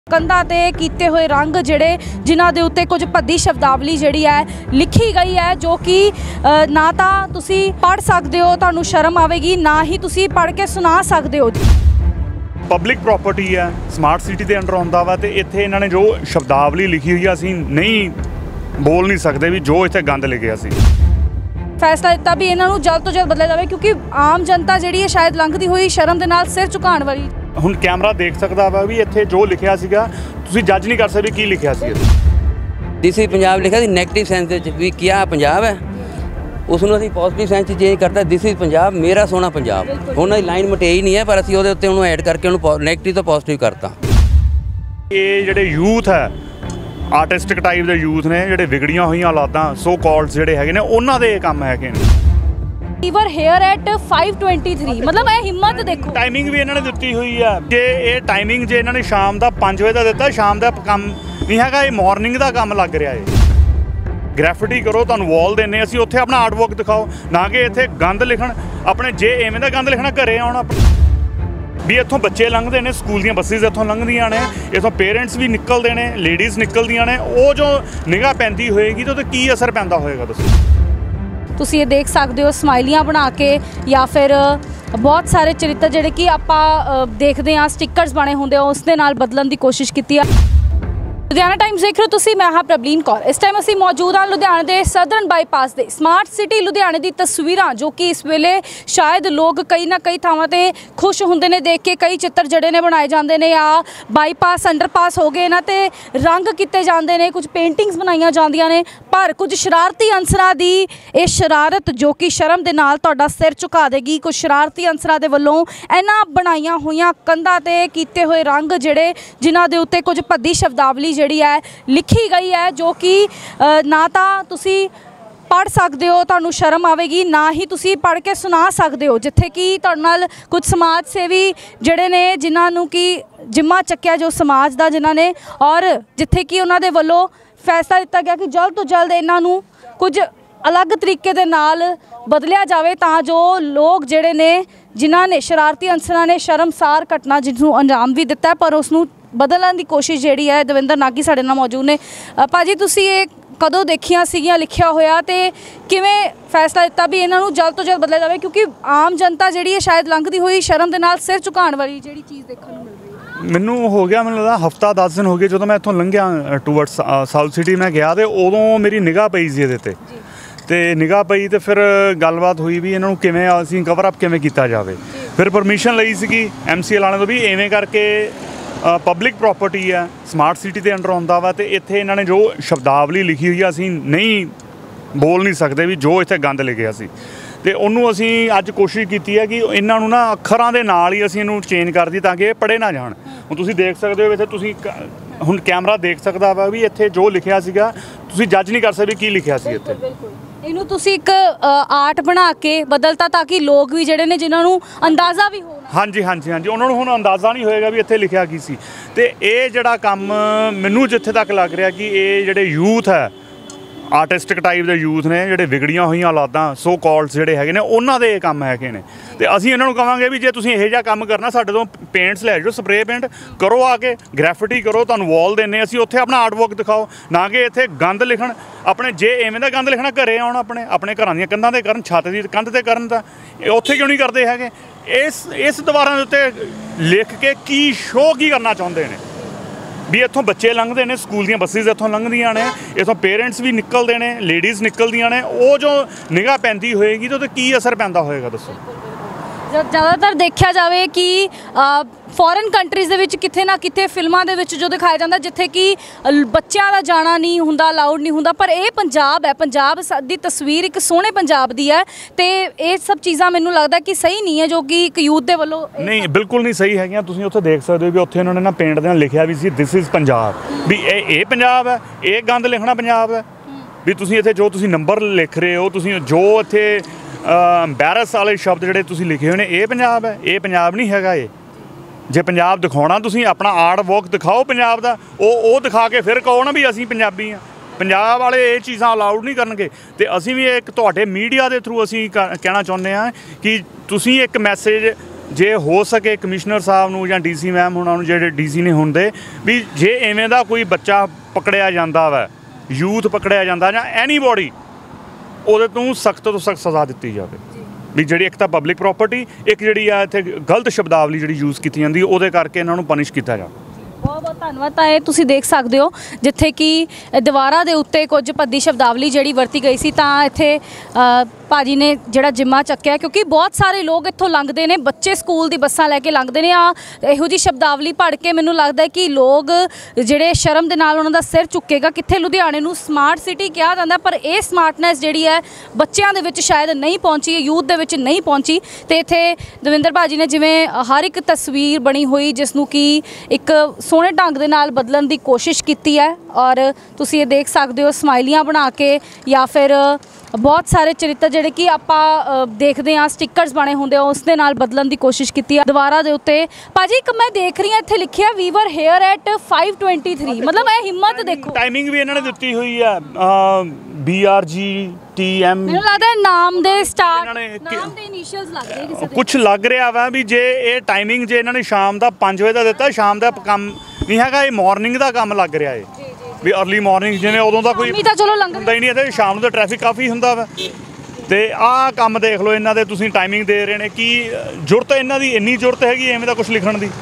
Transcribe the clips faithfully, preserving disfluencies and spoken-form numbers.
ਕੰਧਾਂ ਤੇ ਕੀਤੇ ਹੋਏ ਰੰਗ ਜਿਹੜੇ ਜਿਨ੍ਹਾਂ ਦੇ ਉੱਤੇ ਕੁਝ ਭੱਦੀ ਸ਼ਬਦਾਵਲੀ ਜਿਹੜੀ ਹੈ ਲਿਖੀ ਗਈ ਹੈ ਜੋ ਕਿ ਨਾ ਤਾਂ ਤੁਸੀਂ ਪੜ੍ਹ ਸਕਦੇ ਹੋ, ਤੁਹਾਨੂੰ ਸ਼ਰਮ ਆਵੇਗੀ, ਨਾ ਹੀ ਤੁਸੀਂ ਪੜ੍ਹ ਕੇ ਸੁਣਾ ਸਕਦੇ ਹੋ। ਪਬਲਿਕ ਪ੍ਰਾਪਰਟੀ ਹੈ, ਸਮਾਰਟ ਸਿਟੀ ਦੇ ਅੰਡਰ ਆਉਂਦਾ ਵਾ, ਤੇ ਇੱਥੇ ਇਹਨਾਂ ਨੇ ਜੋ ਸ਼ਬਦਾਵਲੀ ਲਿਖੀ ਹੋਈ ਆ ਅਸੀਂ ਨਹੀਂ ਬੋਲ ਨਹੀਂ ਸਕਦੇ ਵੀ ਜੋ ਇੱਥੇ ਗੰਦ ਲਿਖਿਆ ਸੀ। ਫੈਸਲਾ ਦਿੱਤਾ ਵੀ ਇਹਨਾਂ ਨੂੰ ਜਲਦ ਤੋਂ ਜਲਦ ਬਦਲਿਆ ਜਾਵੇ ਕਿਉਂਕਿ ਆਮ ਜਨਤਾ ਜਿਹੜੀ ਹੈ ਸ਼ਾਇਦ ਲੰਘਦੀ ਹੋਈ ਸ਼ਰਮ ਦੇ ਨਾਲ ਸਿਰ ਝੁਕਾਉਣ ਵਾਲੀ। ਹੁਣ ਕੈਮਰਾ ਦੇਖ ਸਕਦਾ ਵਾ ਵੀ ਇੱਥੇ ਜੋ ਲਿਖਿਆ ਸੀਗਾ ਤੁਸੀਂ ਜੱਜ ਨਹੀਂ ਕਰ ਸਕਦੇ ਕੀ ਲਿਖਿਆ ਸੀ। ਦਿਸ ਇਜ਼ ਪੰਜਾਬ ਲਿਖਿਆ ਸੀ ਨੈਗੇਟਿਵ ਸੈਂਸ ਦੇ ਵਿੱਚ ਵੀ ਕਿਆ ਪੰਜਾਬ ਹੈ, ਉਸ ਨੂੰ ਅਸੀਂ ਪੋਜ਼ਿਟਿਵ ਸੈਂਸ 'ਚ ਚੇਂਜ ਕਰਤਾ ਦਿਸ ਇਜ਼ ਪੰਜਾਬ, ਮੇਰਾ ਸੋਹਣਾ ਪੰਜਾਬ। ਉਹਨਾਂ ਦੀ ਲਾਈਨ ਮਟੇਈ ਨਹੀਂ ਹੈ ਪਰ ਅਸੀਂ ਉਹਦੇ ਉੱਤੇ ਉਹਨੂੰ ਐਡ ਕਰਕੇ ਉਹਨੂੰ ਨੈਗੇਟਿਵ ਤੋਂ ਪੋਜ਼ਿਟਿਵ ਕਰਤਾ। ਇਹ ਜਿਹੜੇ ਯੂਥ ਹੈ ਆਰਟਿਸਟਿਕ ਟਾਈਪ ਦੇ ਯੂਥ ਨੇ, ਜਿਹੜੇ ਵਿਗੜੀਆਂ ਹੋਈਆਂ ਔਲਾਦਾਂ ਸੋ ਕਾਲਡ ਜਿਹੜੇ ਹੈਗੇ ਨੇ, ਉਹਨਾਂ ਦੇ ਕੰਮ ਹੈਗੇ ਨੇ। ਈਵਰ ਹੇਅਰ ਐਟ five twenty-three, ਮਤਲਬ ਇਹ ਹਿੰਮਤ ਦੇਖੋ। ਟਾਈਮਿੰਗ ਵੀ ਇਹਨਾਂ ਨੇ ਦਿੱਤੀ ਹੋਈ ਆ, ਜੇ ਇਹ ਟਾਈਮਿੰਗ ਜੇ ਇਹਨਾਂ ਨੇ ਸ਼ਾਮ ਦਾ ਪੰਜ ਵਜੇ ਦਾ ਦਿੱਤਾ, ਸ਼ਾਮ ਦਾ ਕੰਮ ਨਹੀਂ ਹੈਗਾ, ਇਹ ਮਾਰਨਿੰਗ ਦਾ ਕੰਮ ਲੱਗ ਰਿਹਾ ਹੈ। ਗ੍ਰੈਫਿਟੀ ਕਰੋ, ਤੁਹਾਨੂੰ ਵਾਲ ਦਿੰਦੇ ਅਸੀਂ, ਉੱਥੇ ਆਪਣਾ ਆਰਟ ਵਰਕ ਦਿਖਾਓ, ਨਾ ਕਿ ਇੱਥੇ ਗੰਦ ਲਿਖਣ। ਆਪਣੇ ਜੇ ਐਵੇਂ ਦਾ ਗੰਦ ਲਿਖਣਾ ਘਰੇ ਆਉਣਾ ਵੀ। ਇੱਥੋਂ ਬੱਚੇ ਲੰਘਦੇ ਨੇ, ਸਕੂਲ ਦੀਆਂ ਬੱਸਿਸ ਇੱਥੋਂ ਲੰਘਦੀਆਂ ਨੇ, ਇੱਥੋਂ ਪੇਰੈਂਟਸ ਵੀ ਨਿਕਲਦੇ ਨੇ, ਲੇਡੀਜ਼ ਨਿਕਲਦੀਆਂ ਨੇ, ਉਹ ਜੋ ਨਿਗਾਹ ਪੈਂਦੀ ਹੋਏਗੀ ਤਾਂ ਉਹਦੇ ਕੀ ਅਸਰ ਪੈਂਦਾ ਹੋਏਗਾ ਦੱਸੋ। ਤੁਸੀਂ ਇਹ ਦੇਖ ਸਕਦੇ ਹੋ ਸਮਾਈਲੀਆਂ ਬਣਾ ਕੇ ਜਾਂ ਫਿਰ ਬਹੁਤ ਸਾਰੇ ਚਰਿੱਤਰ ਜਿਹੜੇ ਕਿ ਆਪਾਂ ਦੇਖਦੇ ਹਾਂ ਸਟਿੱਕਰਸ ਬਣੇ ਹੁੰਦੇ ਆ ਉਸ ਦੇ ਨਾਲ ਬਦਲਣ ਦੀ ਕੋਸ਼ਿਸ਼ ਕੀਤੀ ਆ। ਲੁਧਿਆਣਾ ਟਾਈਮਸ ਦੇਖ ਰਹੇ ਹੋ ਤੁਸੀਂ, ਮੈਂ ਹਾਂ ਪ੍ਰਬਲੀਨ ਕੌਰ। ਇਸ ਟਾਈਮ ਅਸੀਂ ਮੌਜੂਦ ਹਾਂ ਲੁਧਿਆਣੇ ਦੇ ਸਦਰਨ ਬਾਈਪਾਸ ਦੇ। ਸਮਾਰਟ ਸਿਟੀ ਲੁਧਿਆਣੇ ਦੀ ਤਸਵੀਰਾਂ ਜੋ ਕਿ ਇਸ ਵੇਲੇ ਸ਼ਾਇਦ ਲੋਕ ਕਈ ਨਾ ਕਈ ਥਾਵਾਂ ਤੇ ਖੁਸ਼ ਹੁੰਦੇ ਨੇ ਦੇਖ ਕੇ। ਕਈ ਚਿੱਤਰ ਜਿਹੜੇ ਨੇ ਬਣਾਏ ਜਾਂਦੇ ਨੇ, ਆ ਬਾਈਪਾਸ ਅੰਡਰਪਾਸ ਹੋ ਗਏ ਇਹਨਾਂ ਤੇ ਰੰਗ ਕੀਤੇ ਜਾਂਦੇ ਨੇ, ਕੁਝ ਪੇਂਟਿੰਗਸ ਬਣਾਈਆਂ ਜਾਂਦੀਆਂ ਨੇ, ਪਰ ਕੁਝ ਸ਼ਰਾਰਤੀ ਅਨਸਰਾਂ ਦੀ ਇਹ ਸ਼ਰਾਰਤ ਜੋ ਕਿ ਸ਼ਰਮ ਦੇ ਨਾਲ ਤੁਹਾਡਾ ਸਿਰ ਝੁਕਾ ਦੇਗੀ। ਕੁਝ ਸ਼ਰਾਰਤੀ ਅਨਸਰਾਂ ਦੇ ਵੱਲੋਂ ਇਹਨਾਂ ਬਣਾਈਆਂ ਹੋਈਆਂ ਕੰਧਾਂ ਤੇ ਕੀਤੇ ਹੋਏ ਰੰਗ ਜਿਹੜੇ ਜਿਨ੍ਹਾਂ ਦੇ ਉੱਤੇ ਕੁਝ ਭੱਦੀ ਸ਼ਬਦਾਵਲੀ ਜਿਹੜੀ ਹੈ ਲਿਖੀ ਗਈ ਹੈ ਜੋ ਕਿ ਨਾ ਤਾਂ ਤੁਸੀਂ ਪੜ੍ਹ ਸਕਦੇ ਹੋ, ਤੁਹਾਨੂੰ ਸ਼ਰਮ ਆਵੇਗੀ, ਨਾ ਹੀ ਤੁਸੀਂ ਪੜ੍ਹ ਕੇ ਸੁਣਾ ਸਕਦੇ ਹੋ। ਜਿੱਥੇ ਕਿ ਤੁਹਾਡੇ ਨਾਲ ਕੁਝ ਸਮਾਜ ਸੇਵੀ ਜਿਹੜੇ ਨੇ ਜਿਨ੍ਹਾਂ ਨੂੰ ਕਿ ਜਿੰਮਾ ਚੱਕਿਆ ਜੋ ਸਮਾਜ ਦਾ ਜਿਨ੍ਹਾਂ ਨੇ, ਔਰ ਜਿੱਥੇ ਕਿ ਉਹਨਾਂ ਦੇ ਵੱਲੋਂ ਫੈਸਲਾ ਦਿੱਤਾ ਗਿਆ ਕਿ ਜਲਦ ਤੋਂ ਜਲਦ ਇਹਨਾਂ ਨੂੰ ਕੁਝ ਅਲੱਗ ਤਰੀਕੇ ਦੇ ਨਾਲ ਬਦਲਿਆ ਜਾਵੇ ਤਾਂ ਜੋ ਲੋਕ ਜਿਹੜੇ ਨੇ ਜਿਨ੍ਹਾਂ ਨੇ ਸ਼ਰਾਰਤੀ ਅਨਸਰਾਂ ਨੇ ਸ਼ਰਮਸਾਰ ਘਟਨਾ ਜਿਸ ਨੂੰ ਅੰਜਾਮ ਵੀ ਦਿੱਤਾ ਪਰ ਉਸ ਨੂੰ ਬਦਲਣ ਦੀ ਕੋਸ਼ਿਸ਼ ਜਿਹੜੀ ਹੈ। ਦਵਿੰਦਰ ਨਾਗੀ ਸਾਡੇ ਨਾਲ ਮੌਜੂਦ ਨੇ। ਭਾਜੀ ਤੁਸੀਂ ਇਹ ਕਦੋਂ ਦੇਖੀਆਂ ਸੀਗੀਆਂ ਲਿਖਿਆ ਹੋਇਆ ਤੇ ਕਿਵੇਂ ਫੈਸਲਾ ਦਿੱਤਾ ਵੀ ਇਹਨਾਂ ਨੂੰ ਜਲਦ ਤੋਂ ਜਲਦ ਬਦਲਿਆ ਜਾਵੇ ਕਿਉਂਕਿ ਆਮ ਜਨਤਾ ਜਿਹੜੀ ਹੈ ਸ਼ਾਇਦ ਲੰਘਦੀ ਹੋਈ ਸ਼ਰਮ ਦੇ ਨਾਲ ਸਿਰ ਝੁਕਾਉਣ ਵਾਲੀ ਜਿਹੜੀ ਚੀਜ਼ ਦੇਖਣ ਨੂੰ ਮਿਲ ਰਹੀ ਹੈ। ਮੈਨੂੰ ਹੋ ਗਿਆ ਮੈਨੂੰ ਲੱਗਦਾ ਹਫਤਾ ਦਸ ਦਿਨ ਹੋ ਗਏ ਜਦੋਂ ਮੈਂ ਇੱਥੋਂ ਲੰਘਿਆ ਟੂਵਰਡਸ ਸਾਊਥ ਸਿਟੀ ਮੈਂ ਗਿਆ ਤੇ ਉਦੋਂ ਮੇਰੀ ਨਿਗਾਹ ਪਈ ਸੀ ਇਹਦੇ ਤੇ ਤੇ ਨਿਗਾਹ ਪਈ ਤੇ ਫਿਰ ਗੱਲਬਾਤ ਹੋਈ ਵੀ ਇਹਨਾਂ ਨੂੰ ਕਿਵੇਂ ਅਸੀਂ ਕਵਰ ਅਪ ਕਿਵੇਂ ਕੀਤਾ ਜਾਵੇ। ਫਿਰ ਪਰਮਿਸ਼ਨ ਲਈ ਸੀਗੀ ਐਮ ਸੀ ਐਲ ਵਾਲਿਆਂ ਤੋਂ ਵੀ ਐਵੇਂ ਕਰਕੇ ਪਬਲਿਕ ਪ੍ਰਾਪਰਟੀ ਹੈ, ਸਮਾਰਟ ਸਿਟੀ ਦੇ ਅੰਡਰ ਆਉਂਦਾ ਵਾ, ਤੇ ਇੱਥੇ ਇਹਨਾਂ ਨੇ ਜੋ ਸ਼ਬਦਾਵਲੀ ਲਿਖੀ ਹੋਈ ਆ ਅਸੀਂ ਨਹੀਂ ਬੋਲ ਨਹੀਂ ਸਕਦੇ ਵੀ ਜੋ ਇੱਥੇ ਗੰਦ ਲਿਖਿਆ ਸੀ। ਤੇ ਉਹਨੂੰ ਅਸੀਂ ਅੱਜ ਕੋਸ਼ਿਸ਼ ਕੀਤੀ ਹੈ ਕਿ ਇਹਨਾਂ ਨੂੰ ਨਾ ਅੱਖਰਾਂ ਦੇ ਨਾਲ ਹੀ ਅਸੀਂ ਇਹਨੂੰ ਚੇਂਜ ਕਰ ਦਈਏ ਤਾਂ ਕਿ ਇਹ ਪੜ੍ਹੇ ਨਾ ਜਾਣ। ਹੁਣ ਤੁਸੀਂ ਦੇਖ ਸਕਦੇ ਹੋ ਇੱਥੇ, ਤੁਸੀਂ ਹੁਣ ਕੈਮਰਾ ਦੇਖ ਸਕਦਾ ਵਾ ਵੀ ਇੱਥੇ ਜੋ ਲਿਖਿਆ ਸੀਗਾ ਤੁਸੀਂ ਜੱਜ ਨਹੀਂ ਕਰ ਸਕਦੇ ਕੀ ਲਿਖਿਆ ਸੀ ਇੱਥੇ। ਇਹਨੂੰ ਤੁਸੀਂ ਇੱਕ ਆਰਟ ਬਣਾ ਕੇ ਬਦਲਤਾ ਤਾਂ ਕਿ ਲੋਕ ਵੀ ਜਿਹੜੇ ਨੇ ਜਿਨ੍ਹਾਂ ਨੂੰ ਅੰਦਾਜ਼ਾ ਵੀ ਹੋਣਾ। ਹਾਂਜੀ ਹਾਂਜੀ ਹਾਂਜੀ ਉਹਨਾਂ ਨੂੰ ਹੁਣ ਅੰਦਾਜ਼ਾ ਨਹੀਂ ਹੋਏਗਾ ਵੀ ਇੱਥੇ ਲਿਖਿਆ ਕੀ ਸੀ। ਤੇ ਇਹ ਜਿਹੜਾ ਕੰਮ ਮੈਨੂੰ ਜਿੱਥੇ ਤੱਕ ਲੱਗ ਰਿਹਾ ਕਿ ਇਹ ਜਿਹੜੇ ਯੂਥ ਹੈ ਆਰਟਿਸਟਿਕ ਟਾਈਪ ਦੇ ਯੂਥ ਨੇ, ਜਿਹੜੇ ਵਿਗੜੀਆਂ ਹੋਈਆਂ ਔਲਾਦਾਂ ਸੋ ਕਾਲਡ ਜਿਹੜੇ ਹੈਗੇ ਨੇ, ਉਹਨਾਂ ਦੇ ਕੰਮ ਹੈਗੇ ਨੇ। ਤੇ ਅਸੀਂ ਇਹਨਾਂ ਨੂੰ ਕਹਾਂਗੇ ਵੀ ਜੇ ਤੁਸੀਂ ਇਹੋ ਜਿਹਾ ਕੰਮ ਕਰਨਾ ਸਾਡੇ ਤੋਂ ਪੇਂਟਸ ਲੈ ਜਾਓ, ਸਪਰੇ ਪੇਂਟ ਕਰੋ, ਆ ਕੇ ਗ੍ਰੈਫਿਟੀ ਕਰੋ, ਤੁਹਾਨੂੰ ਵਾਲ ਦਿੰਦੇ ਅਸੀਂ, ਉੱਥੇ ਆਪਣਾ ਆਰਟ ਵਰਕ ਦਿਖਾਓ, ਨਾ ਕਿ ਇੱਥੇ ਗੰਦ ਲਿਖਣ। ਆਪਣੇ ਜੇ ਐਵੇਂ ਦਾ ਗੰਦ ਲਿਖਣਾ ਘਰੇ ਆਉਣ, ਆਪਣੇ ਆਪਣੇ ਘਰਾਂ ਦੀਆਂ ਕੰਧਾਂ 'ਤੇ ਕਰਨ, ਛੱਤ ਦੀ ਕੰਧ 'ਤੇ ਕਰਨ, ਤਾਂ ਉੱਥੇ ਕਿਉਂ ਨਹੀਂ ਕਰਦੇ ਹੈਗੇ। ਇਸ ਇਸ ਦੀਵਾਰਾਂ ਦੇ ਉੱਤੇ ਲਿਖ ਕੇ ਕੀ ਸ਼ੋਅ ਕੀ ਕਰਨਾ ਚਾਹੁੰਦੇ ਨੇ ਵੀ ਇੱਥੋਂ ਬੱਚੇ ਲੰਘਦੇ ਨੇ, ਸਕੂਲ ਦੀਆਂ ਬੱਸਿਸ ਇੱਥੋਂ ਲੰਘਦੀਆਂ ਨੇ, ਇੱਥੋਂ ਪੇਰੈਂਟਸ ਵੀ ਨਿਕਲਦੇ ਨੇ, ਲੇਡੀਜ਼ ਨਿਕਲਦੀਆਂ ਨੇ, ਉਹ ਜੋ ਨਿਗਾਹ ਪੈਂਦੀ ਹੋਏਗੀ ਤਾਂ ਉਹਦੇ ਕੀ ਅਸਰ ਪੈਂਦਾ ਹੋਏਗਾ ਦੱਸੋ। ਜ਼ਿਆਦਾਤਰ ਦੇਖਿਆ ਜਾਵੇ ਕਿ ਫੋਰਨ ਕੰਟਰੀਜ਼ ਦੇ ਵਿੱਚ ਕਿਤੇ ਨਾ ਕਿਤੇ ਫਿਲਮਾਂ ਦੇ ਵਿੱਚ ਜੋ ਦਿਖਾਇਆ ਜਾਂਦਾ ਜਿੱਥੇ ਕਿ ਬੱਚਿਆਂ ਦਾ ਜਾਣਾ ਨਹੀਂ ਹੁੰਦਾ, ਅਲਾਊਡ ਨਹੀਂ ਹੁੰਦਾ, ਪਰ ਇਹ ਪੰਜਾਬ ਹੈ, ਪੰਜਾਬ ਦੀ ਤਸਵੀਰ ਇੱਕ ਸੋਹਣੇ ਪੰਜਾਬ ਦੀ ਹੈ ਤੇ ਇਹ ਸਭ ਚੀਜ਼ਾਂ ਮੈਨੂੰ ਲੱਗਦਾ ਕਿ ਸਹੀ ਨਹੀਂ ਹੈ ਜੋ ਕਿ ਇੱਕ ਯੂਥ ਦੇ ਵੱਲੋਂ ਨਹੀਂ ਬਿਲਕੁਲ ਨਹੀਂ ਸਹੀ ਹੈਗੀਆਂ। ਤੁਸੀਂ ਉੱਥੇ ਦੇਖ ਸਕਦੇ ਹੋ ਵੀ ਉੱਥੇ ਉਹਨਾਂ ਨੇ ਨਾ ਪੇਂਟ ਦੇ ਨਾਲ ਲਿਖਿਆ ਵੀ ਸੀ ਦਿਸ ਇਜ਼ ਪੰਜਾਬ, ਵੀ ਇਹ ਇਹ ਪੰਜਾਬ ਹੈ, ਇਹ ਗੰਦ ਲਿਖਣਾ ਪੰਜਾਬ ਹੈ। ਵੀ ਤੁਸੀਂ ਇੱਥੇ ਜੋ ਤੁਸੀਂ ਨੰਬਰ ਲਿਖ ਰਹੇ ਹੋ, ਤੁਸੀਂ ਜੋ ਇੱਥੇ ਐਮਬੈਰਸ ਵਾਲੇ ਸ਼ਬਦ ਜਿਹੜੇ ਤੁਸੀਂ ਲਿਖੇ ਹੋਏ ਨੇ, ਇਹ ਪੰਜਾਬ ਹੈ, ਇਹ ਪੰਜਾਬ ਨਹੀਂ ਹੈਗਾ। ਇਹ ਜੇ ਪੰਜਾਬ ਦਿਖਾਉਣਾ ਤੁਸੀਂ ਆਪਣਾ ਆਰਟ ਵਰਕ ਦਿਖਾਓ ਪੰਜਾਬ ਦਾ, ਉਹ ਉਹ ਦਿਖਾ ਕੇ ਫਿਰ ਕਹੋ ਨਾ ਵੀ ਅਸੀਂ ਪੰਜਾਬੀ ਹਾਂ। ਪੰਜਾਬ ਵਾਲੇ ਇਹ ਚੀਜ਼ਾਂ ਅਲਾਊਡ ਨਹੀਂ ਕਰਨਗੇ। ਤੇ ਅਸੀਂ ਵੀ ਇੱਕ ਤੁਹਾਡੇ ਮੀਡੀਆ ਦੇ ਥਰੂ ਅਸੀਂ ਕਹਿਣਾ ਚਾਹੁੰਦੇ ਹਾਂ ਕਿ ਤੁਸੀਂ ਇੱਕ ਮੈਸੇਜ ਜੇ ਹੋ ਸਕੇ ਕਮਿਸ਼ਨਰ ਸਾਹਿਬ ਨੂੰ ਜਾਂ ਡੀਸੀ ਮੈਮ ਉਹਨਾਂ ਨੂੰ, ਜਿਹੜੇ ਡੀਸੀ ਨੇ ਹੁੰਦੇ, ਵੀ ਜੇ ਐਵੇਂ ਦਾ ਕੋਈ ਬੱਚਾ ਪਕੜਿਆ ਜਾਂਦਾ ਵਾ, ਯੂਥ ਪਕੜਿਆ ਜਾਂਦਾ ਜਾਂ ਐਨੀਬੋਡੀ, ਉਹਦੇ ਤੋਂ ਸਖਤ ਤੋਂ ਸਖਤ ਸਜ਼ਾ ਦਿੱਤੀ ਜਾਵੇ। ਵੀ ਜਿਹੜੀ ਇੱਕ ਤਾਂ ਪਬਲਿਕ ਪ੍ਰਾਪਰਟੀ, ਇੱਕ ਜਿਹੜੀ ਆ ਇੱਥੇ ਗਲਤ ਸ਼ਬਦਾਵਲੀ ਜਿਹੜੀ ਯੂਜ਼ ਕੀਤੀ ਜਾਂਦੀ, ਉਹਦੇ ਕਰਕੇ ਇਹਨਾਂ ਨੂੰ ਪਨਿਸ਼ ਕੀਤਾ ਜਾਵੇ। ਬਹੁਤ ਬਹੁਤ ਧੰਨਵਾਦ। ਤਾਂ ਇਹ ਤੁਸੀਂ ਦੇਖ ਸਕਦੇ ਹੋ ਜਿੱਥੇ ਕਿ ਦੀਵਾਰਾਂ ਦੇ ਉੱਤੇ ਕੁਝ ਭੱਦੀ ਸ਼ਬਦਾਵਲੀ ਜਿਹੜੀ ਵਰਤੀ ਗਈ ਸੀ, ਤਾਂ ਇੱਥੇ ਭਾਜੀ ਨੇ ਜਿਹੜਾ ਜਿੰਮਾ ਚੱਕਿਆ, ਕਿਉਂਕਿ ਬਹੁਤ ਸਾਰੇ ਲੋਕ ਇੱਥੋਂ ਲੰਘਦੇ ਨੇ, ਬੱਚੇ ਸਕੂਲ ਦੀ ਬੱਸਾਂ ਲੈ ਕੇ ਲੰਘਦੇ ਨੇ। ਆ ਇਹੋ ਜਿਹੀ ਸ਼ਬਦਾਵਲੀ ਪੜ੍ਹ ਕੇ ਮੈਨੂੰ ਲੱਗਦਾ ਹੈ ਕਿ ਲੋਕ ਜਿਹੜੇ ਸ਼ਰਮ ਦੇ ਨਾਲ ਉਹਨਾਂ ਦਾ ਸਿਰ ਚੁੱਕੇਗਾ। ਕਿੱਥੇ ਲੁਧਿਆਣੇ ਨੂੰ ਸਮਾਰਟ ਸਿਟੀ ਕਿਹਾ ਜਾਂਦਾ, ਪਰ ਇਹ ਸਮਾਰਟਨੈਸ ਜਿਹੜੀ ਹੈ ਬੱਚਿਆਂ ਦੇ ਵਿੱਚ ਸ਼ਾਇਦ ਨਹੀਂ ਪਹੁੰਚੀ, ਯੂਥ ਦੇ ਵਿੱਚ ਨਹੀਂ ਪਹੁੰਚੀ। ਤੇ ਇੱਥੇ ਦਵਿੰਦਰ ਭਾਜੀ ਨੇ ਜਿਵੇਂ ਹਰ ਇੱਕ ਤਸਵੀਰ ਬਣੀ ਹੋਈ ਜਿਸ ਨੂੰ ਕਿ ਇੱਕ ਸੋਹਣੇ ਢੰਗ ਦੇ ਨਾਲ ਬਦਲਣ ਦੀ ਕੋਸ਼ਿਸ਼ ਕੀਤੀ ਹੈ, ਔਰ ਤੁਸੀਂ ਇਹ ਦੇਖ ਸਕਦੇ ਹੋ ਸਮਾਈਲੀਆਂ ਬਣਾ ਕੇ ਜਾਂ ਫਿਰ ਬਹੁਤ ਸਾਰੇ ਚਰਿੱਤਰ ਜਿਹੜੇ ਕਿ ਆਪਾਂ ਦੇਖਦੇ ਹਾਂ ਸਟਿੱਕਰਸ ਬਣੇ ਹੁੰਦੇ ਆ, ਉਸ ਦੇ ਨਾਲ ਬਦਲਣ ਦੀ ਕੋਸ਼ਿਸ਼ ਕੀਤੀ ਹੈ ਦੀਵਾਰਾਂ ਦੇ ਉੱਤੇ। ਭਾਜੀ ਇੱਕ ਮੈਂ ਦੇਖ ਰਹੀ ਹਾਂ ਇੱਥੇ ਲਿਖਿਆ ਵੀ ਵਰ ਹੇਅਰ ਐਟ five twenty-three, ਮਤਲਬ ਇਹ ਹਿੰਮਤ ਦੇਖੋ। ਟਾਈਮਿੰਗ ਵੀ ਇਹਨਾਂ ਨੇ ਦਿੱਤੀ ਹੋਈ ਹੈ, B R G T M, ਮੈਨੂੰ ਲੱਗਦਾ ਨਾਮ ਦੇ ਸਟਾਰਟ ਨਾਮ ਦੇ ਇਨੀਸ਼ੀਅਲਸ ਲੱਗਦੇ ਕਿਸੇ ਦੇ, ਕੁਝ ਲੱਗ ਰਿਹਾ ਵਾ ਵੀ ਜੇ ਇਹ ਟਾਈਮਿੰਗ ਜੇ ਇਹਨਾਂ ਨੇ ਸ਼ਾਮ ਦਾ ਪੰਜ ਵਜੇ ਦਾ ਦਿੱਤਾ, ਸ਼ਾਮ ਦਾ ਕੰਮ ਨਹੀਂ ਹੈਗਾ, ਇਹ ਮਾਰਨਿੰਗ ਦਾ ਕੰਮ ਲੱਗ ਰਿਹਾ ਹੈ ਵੀ ਅਰਲੀ ਮਾਰਨਿੰਗ, ਜਿਵੇਂ ਉਦੋਂ ਦਾ ਕੋਈ ਤਾਂ ਚਲੋ ਲੰਘ ਹੁੰਦਾ ਹੀ ਨਹੀਂ ਇੱਥੇ, ਸ਼ਾਮ ਨੂੰ ਤਾਂ ਟ੍ਰੈਫਿਕ ਕਾਫੀ ਹੁੰਦਾ ਵਾ। ਤੇ ਆਹ ਕੰਮ ਦੇਖ ਲਓ ਇਹਨਾਂ ਦੇ, ਤੁਸੀਂ ਟਾਈਮਿੰਗ ਦੇ ਰਹੇ ਨੇ, ਕੀ ਜ਼ਰੂਰਤ ਇਹਨਾਂ ਦੀ ਇੰਨੀ ਜ਼ਰੂਰਤ ਹੈਗੀ ਐਵੇਂ ਦਾ ਕੁਝ ਲਿਖਣ ਦੀ?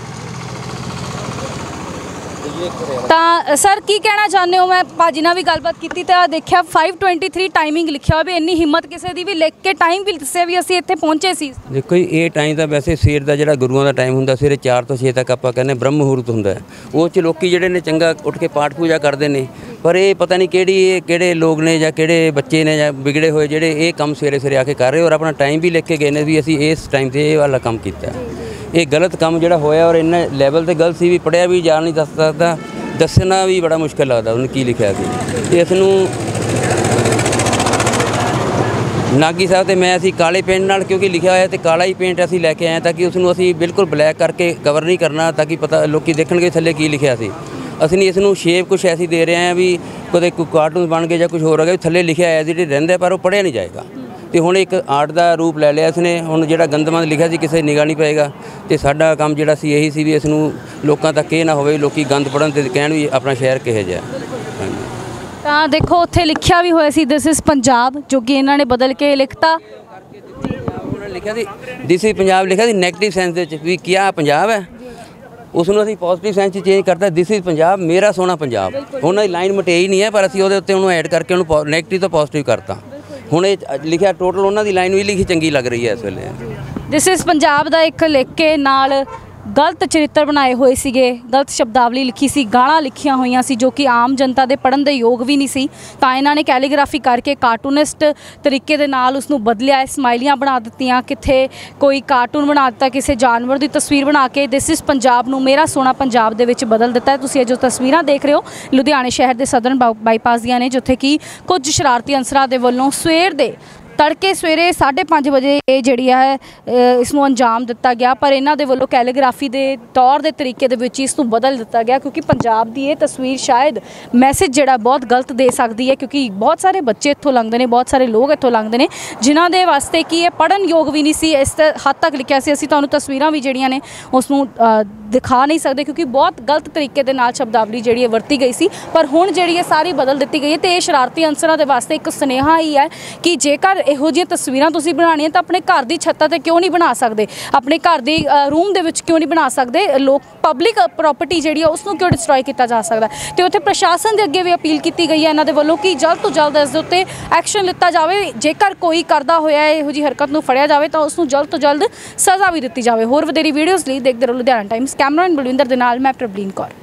ਤਾਂ ਸਰ ਕੀ ਕਹਿਣਾ ਚਾਹੁੰਦੇ ਹੋ? ਮੈਂ ਭਾਜੀ ਨਾਲ ਵੀ ਗੱਲਬਾਤ ਕੀਤੀ ਤਾਂ ਦੇਖਿਆ five twenty-three ਟਾਈਮਿੰਗ ਲਿਖਿਆ ਹੋਇਆ, ਵੀ ਇੰਨੀ ਹਿੰਮਤ ਕਿਸੇ ਦੀ, ਵੀ ਲਿਖ ਕੇ ਟਾਈਮ ਵੀ ਦੱਸਿਆ ਵੀ ਅਸੀਂ ਇੱਥੇ ਪਹੁੰਚੇ ਸੀ। ਦੇਖੋ ਜੀ, ਇਹ ਟਾਈਮ ਤਾਂ ਵੈਸੇ ਸਵੇਰ ਦਾ ਜਿਹੜਾ ਗੁਰੂਆਂ ਦਾ ਟਾਈਮ ਹੁੰਦਾ, ਸਵੇਰੇ ਚਾਰ ਤੋਂ ਛੇ ਤੱਕ ਆਪਾਂ ਕਹਿੰਦੇ ਬ੍ਰਹਮ ਮੁਹੂਰਤ ਹੁੰਦਾ ਹੈ। ਉਹ 'ਚ ਲੋਕੀ ਜਿਹੜੇ ਨੇ ਚੰਗਾ ਉੱਠ ਕੇ ਪਾਠ ਪੂਜਾ ਕਰਦੇ ਨੇ, ਪਰ ਇਹ ਪਤਾ ਨਹੀਂ ਕਿਹੜੀ ਇਹ ਕਿਹੜੇ ਲੋਕ ਨੇ ਜਾਂ ਕਿਹੜੇ ਬੱਚੇ ਨੇ ਜਾਂ ਵਿਗੜੇ ਹੋਏ ਜਿਹੜੇ ਇਹ ਕੰਮ ਸਵੇਰੇ ਸਵੇਰੇ ਆ ਕੇ ਕਰ ਰਹੇ, ਔਰ ਆਪਣਾ ਟਾਈਮ ਵੀ ਲਿਖ ਕੇ ਗਏ ਨੇ ਵੀ ਅਸੀਂ ਇਸ ਟਾਈਮ 'ਤੇ ਇਹ ਵਾਲਾ ਕੰਮ ਕੀਤਾ। ਇਹ ਗਲਤ ਕੰਮ ਜਿਹੜਾ ਹੋਇਆ, ਔਰ ਇੰਨਾ ਲੈਵਲ 'ਤੇ ਗਲਤ ਸੀ ਵੀ ਪੜ੍ਹਿਆ ਵੀ ਜਾ ਨਹੀਂ ਦੱਸ ਸਕਦਾ, ਦੱਸਣਾ ਵੀ ਬੜਾ ਮੁਸ਼ਕਿਲ ਲੱਗਦਾ ਉਹਨੇ ਕੀ ਲਿਖਿਆ ਸੀ। ਇਸ ਨੂੰ ਨਾਗੀ ਸਾਹਿਬ ਤੇ ਮੈਂ ਅਸੀਂ ਕਾਲੇ ਪੇਂਟ ਨਾਲ, ਕਿਉਂਕਿ ਲਿਖਿਆ ਹੋਇਆ ਤੇ ਕਾਲਾ ਹੀ ਪੇਂਟ ਅਸੀਂ ਲੈ ਕੇ ਆਏ ਤਾਂ ਕਿ ਉਸ ਨੂੰ ਅਸੀਂ ਬਿਲਕੁਲ ਬਲੈਕ ਕਰਕੇ ਕਵਰ ਨਹੀਂ ਕਰਨਾ, ਤਾਂ ਕਿ ਪਤਾ ਲੋਕੀ ਦੇਖਣਗੇ ਥੱਲੇ ਕੀ ਲਿਖਿਆ ਸੀ। ਅਸੀਂ ਨਹੀਂ ਇਸ ਨੂੰ ਸ਼ੇਪ ਕੁਛ ਐਸੀ ਦੇ ਰਹੇ ਹਾਂ ਵੀ ਕਦੇ ਕੋਈ ਕਾਰਟੂਨ ਬਣ ਗਏ ਜਾਂ ਕੁਝ ਹੋਰ ਹੋ ਗਿਆ, ਥੱਲੇ ਲਿਖਿਆ ਆਇਆ ਜਿਹੜੇ ਰਹਿੰਦਾ, ਪਰ ਉਹ ਪੜ੍ਹਿਆ ਨਹੀਂ ਜਾਏਗਾ। ਤੇ ਹੁਣ ਇੱਕ ਆਰਟ ਦਾ ਰੂਪ ਲੈ ਲਿਆ ਇਸਨੇ। ਹੁਣ ਜਿਹੜਾ ਗੰਦਮੰਦ ਲਿਖਿਆ ਸੀ ਕਿਸੇ ਨਿਗਾਹ ਨਹੀਂ ਪਏਗਾ, ਤੇ ਸਾਡਾ ਕੰਮ ਜਿਹੜਾ ਸੀ ਇਹੀ ਸੀ ਵੀ ਇਸ ਨੂੰ ਲੋਕਾਂ ਤੱਕ ਇਹ ਨਾ ਹੋਵੇ ਲੋਕੀ ਗੰਦ ਪੜਨ ਤੇ ਕਹਿਣ ਵੀ ਆਪਣਾ ਸ਼ਹਿਰ ਕਿਹੋ ਜਿਹਾ। ਤਾਂ ਦੇਖੋ ਉੱਥੇ ਲਿਖਿਆ ਵੀ ਹੋਇਆ ਸੀ ਦਿਸ ਇਜ਼ ਪੰਜਾਬ, ਜੋ ਕਿ ਇਹਨਾਂ ਨੇ ਬਦਲ ਕੇ ਲਿਖਤਾ। ਉਹਨਾਂ ਨੇ ਲਿਖਿਆ ਸੀ ਦਿਸ ਇਜ਼ ਪੰਜਾਬ, ਲਿਖਿਆ ਸੀ ਨੈਗੇਟਿਵ ਸੈਂਸ ਦੇ ਵਿੱਚ ਵੀ ਕਿਆ ਪੰਜਾਬ ਹੈ, ਉਸ ਨੂੰ ਅਸੀਂ ਪੋਜ਼ਿਟਿਵ ਸੈਂਸ 'ਚ ਚੇਂਜ ਕਰਤਾ, ਦਿਸ ਇਜ਼ ਪੰਜਾਬ, ਮੇਰਾ ਸੋਹਣਾ ਪੰਜਾਬ। ਉਹਨਾਂ ਦੀ ਲਾਈਨ ਮਟੇਈ ਨਹੀਂ ਹੈ, ਪਰ ਅਸੀਂ ਉਹਦੇ ਉੱਤੇ ਉਹਨੂੰ ਐਡ ਕਰਕੇ ਉਹਨੂੰ ਨੈਗੇਟਿਵ ਤੋਂ ਪੋਜ਼ਿਟਿਵ ਕਰਤਾ। ਹੁਣ ਇਹ ਲਿਖਿਆ ਟੋਟਲ ਉਹਨਾਂ ਦੀ ਲਾਈਨ ਵੀ ਲਿਖੀ ਚੰਗੀ ਲੱਗ ਰਹੀ ਹੈ ਇਸ ਵੇਲੇ। ਦਿਸ ਇਜ਼ ਪੰਜਾਬ ਦਾ ਇੱਕ ਲਿਖ ਕੇ ਨਾਲ ਗਲਤ ਚਰਿੱਤਰ ਬਣਾਏ ਹੋਏ ਸੀਗੇ, ਗਲਤ ਸ਼ਬਦਾਵਲੀ ਲਿਖੀ ਸੀ, ਗਾਲਾਂ ਲਿਖੀਆਂ ਹੋਈਆਂ ਸੀ ਜੋ ਕਿ ਆਮ ਜਨਤਾ ਦੇ ਪੜ੍ਹਨ ਦੇ ਯੋਗ ਵੀ ਨਹੀਂ ਸੀ। ਤਾਂ ਇਹਨਾਂ ਨੇ ਕੈਲੀਗ੍ਰਾਫੀ ਕਰਕੇ ਕਾਰਟੂਨਿਸਟ ਤਰੀਕੇ ਦੇ ਨਾਲ ਉਸ ਨੂੰ ਬਦਲਿਆ, ਸਮਾਈਲੀਆਂ ਬਣਾ ਦਿੱਤੀਆਂ, ਕਿੱਥੇ ਕੋਈ ਕਾਰਟੂਨ ਬਣਾ ਦਿੱਤਾ, ਕਿਸੇ ਜਾਨਵਰ ਦੀ ਤਸਵੀਰ ਬਣਾ ਕੇ ਦਿਸ ਇਜ਼ ਪੰਜਾਬ ਨੂੰ ਮੇਰਾ ਸੋਹਣਾ ਪੰਜਾਬ ਦੇ ਵਿੱਚ ਬਦਲ ਦਿੱਤਾ। ਤੁਸੀਂ ਇਹ ਜੋ ਤਸਵੀਰਾਂ ਦੇਖ ਰਹੇ ਹੋ ਲੁਧਿਆਣੇ ਸ਼ਹਿਰ ਦੇ ਸਦਰਨ ਬਾਈਪਾਸ ਦੀਆਂ ਨੇ, ਜਿੱਥੇ ਕਿ ਕੁਝ ਸ਼ਰਾਰਤੀ ਅਨਸਰਾਂ ਦੇ ਵੱਲੋਂ ਸਵੇਰ ਦੇ ਤੜਕੇ ਸਵੇਰੇ ਸਾਢੇ ਪੰਜ ਵਜੇ ਇਹ ਜਿਹੜੀ ਹੈ ਇਸ ਨੂੰ ਅੰਜਾਮ ਦਿੱਤਾ ਗਿਆ, ਪਰ ਇਹਨਾਂ ਦੇ ਵੱਲੋਂ ਕੈਲੀਗ੍ਰਾਫੀ ਦੇ ਤੌਰ ਦੇ ਤਰੀਕੇ ਦੇ ਵਿੱਚ ਇਸ ਨੂੰ ਬਦਲ ਦਿੱਤਾ ਗਿਆ, ਕਿਉਂਕਿ ਪੰਜਾਬ ਦੀ ਇਹ ਤਸਵੀਰ ਸ਼ਾਇਦ ਮੈਸੇਜ ਜਿਹੜਾ ਬਹੁਤ ਗਲਤ ਦੇ ਸਕਦੀ ਹੈ, ਕਿਉਂਕਿ ਬਹੁਤ ਸਾਰੇ ਬੱਚੇ ਇੱਥੋਂ ਲੰਘਦੇ ਨੇ, ਬਹੁਤ ਸਾਰੇ ਲੋਕ ਇੱਥੋਂ ਲੰਘਦੇ ਨੇ ਜਿਨ੍ਹਾਂ ਦੇ ਵਾਸਤੇ ਕਿ ਇਹ ਪੜ੍ਹਨ ਯੋਗ ਵੀ ਨਹੀਂ ਸੀ। ਇਸ ਹੱਦ ਤੱਕ ਲਿਖਿਆ ਸੀ, ਅਸੀਂ ਤੁਹਾਨੂੰ ਤਸਵੀਰਾਂ ਵੀ ਜਿਹੜੀਆਂ ਨੇ ਉਸ ਨੂੰ ਦਿਖਾ ਨਹੀਂ ਸਕਦੇ ਕਿਉਂਕਿ ਬਹੁਤ ਗਲਤ ਤਰੀਕੇ ਦੇ ਨਾਲ ਸ਼ਬਦਾਵਲੀ ਜਿਹੜੀ ਹੈ ਵਰਤੀ ਗਈ ਸੀ, ਪਰ ਹੁਣ ਜਿਹੜੀ ਹੈ ਸਾਰੀ ਬਦਲ ਦਿੱਤੀ ਗਈ ਹੈ। ਤੇ ਇਹ ਸ਼ਰਾਰਤੀ ਅਨਸਰਾਂ ਦੇ ਵਾਸਤੇ ਇੱਕ ਸੁਨੇਹਾ ਹੀ ਹੈ ਕਿ ਜੇਕਰ ਇਹੋ ਜਿਹੀਆਂ ਤਸਵੀਰਾਂ ਤੁਸੀਂ ਬਣਾਉਣੀਆਂ ਤਾਂ ਆਪਣੇ ਘਰ ਦੀ ਛੱਤਾਂ ਤੇ ਕਿਉਂ ਨਹੀਂ ਬਣਾ ਸਕਦੇ, ਆਪਣੇ ਘਰ ਦੀ ਰੂਮ ਦੇ ਵਿੱਚ ਕਿਉਂ ਨਹੀਂ ਬਣਾ ਸਕਦੇ, ਲੋਕ ਪਬਲਿਕ ਪ੍ਰਾਪਰਟੀ ਜਿਹੜੀ ਹੈ ਉਸ ਨੂੰ ਕਿਉਂ ਡਿਸਟਰੋਏ ਕੀਤਾ ਜਾ ਸਕਦਾ। ਤੇ ਉੱਥੇ ਪ੍ਰਸ਼ਾਸਨ ਦੇ ਅੱਗੇ ਵੀ ਅਪੀਲ ਕੀਤੀ ਗਈ ਹੈ ਇਹਨਾਂ ਦੇ ਵੱਲੋਂ ਕਿ ਜਲਦ ਤੋਂ ਜਲਦ ਇਸ ਦੇ ਉੱਤੇ ਐਕਸ਼ਨ ਲਿੱਤਾ ਜਾਵੇ, ਜੇਕਰ ਕੋਈ ਕਰਦਾ ਹੋਇਆ ਇਹੋ ਜਿਹੀ ਹਰਕਤ ਨੂੰ ਫੜਿਆ ਜਾਵੇ ਤਾਂ ਉਸ ਨੂੰ ਜਲਦ ਤੋਂ ਜਲਦ ਸਜ਼ਾ ਵੀ ਦਿੱਤੀ ਜਾਵੇ। ਹੋਰ ਵਧੇਰੀ ਵੀਡੀਓਜ਼ ਲਈ ਦੇਖਦੇ ਰਹੋ ਲੁਧਿਆਣਾ ਟਾਈਮਸ। ਕੈਮਰਾਮੈਨ ਬਲਵਿੰਦਰ ਦੇ ਨਾਲ ਮੈਂ ਪ੍ਰਬਲੀਨ ਕੌਰ।